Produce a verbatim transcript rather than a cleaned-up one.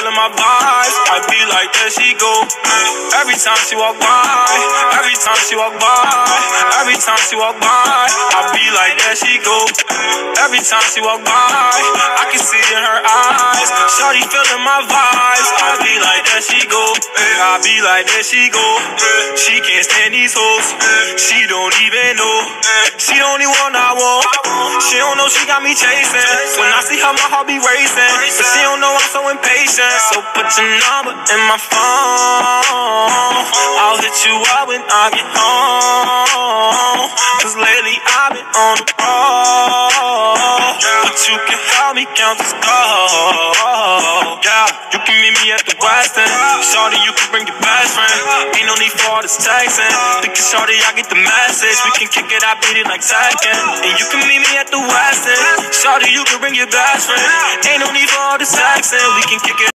feeling my vibes. I be like, there she go. Every time she walk by, every time she walk by, every time she walk by, I be like, there she go. Every time she walk by, I can see it in her eyes. Shorty feeling my vibes. I be like, there she go. I be like, there she go. She can't stand these hoes. She don't even know. She the only one I want. She don't know she got me chasing. When I see her, my heart be racing. But she don't know I'm so impatient. So put your number in my phone. I'll hit you up when I get home. Cause lately I've been on the road. But you can help me count the stars. Yeah, you can meet me at the West End. Shorty, you can bring your best friend. Ain't no need for all this texting. Because shorty, I get the message. We can kick it, I beat it like Tekken. And you can meet me at the West End. Shorty, you can bring your best friend. Ain't no need for all this texting. We can kick it.